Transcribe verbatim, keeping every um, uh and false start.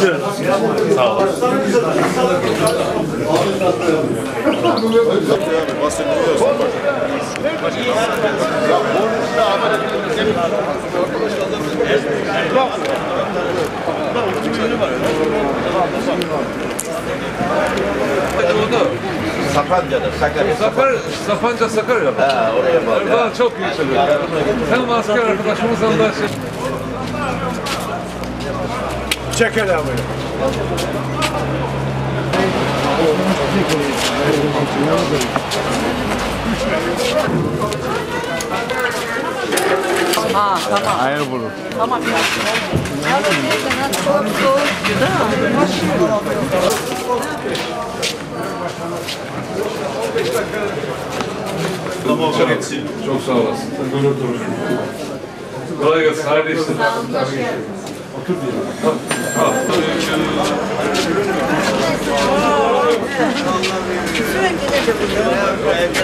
Buyurun. Sağ olun. Sapanca'da, Sakarya. Sakar, Sapanca Sakarya. Ha, oraya bağlı. Erdoğan çok iyi söylüyor. Hem asker arkadaşımızdan da şey... Çekel abi. Ha tamam. Hayır bulur. Tamam ya. Ya da neyse çok soğuktu da. Tamam, çok, çok sağ olasın. Gurur dururum. Kolay gelsin, hayırlı işler. Sağ olun, hoş geldiniz. Otur diyelim. Ha, ha. Sürekli de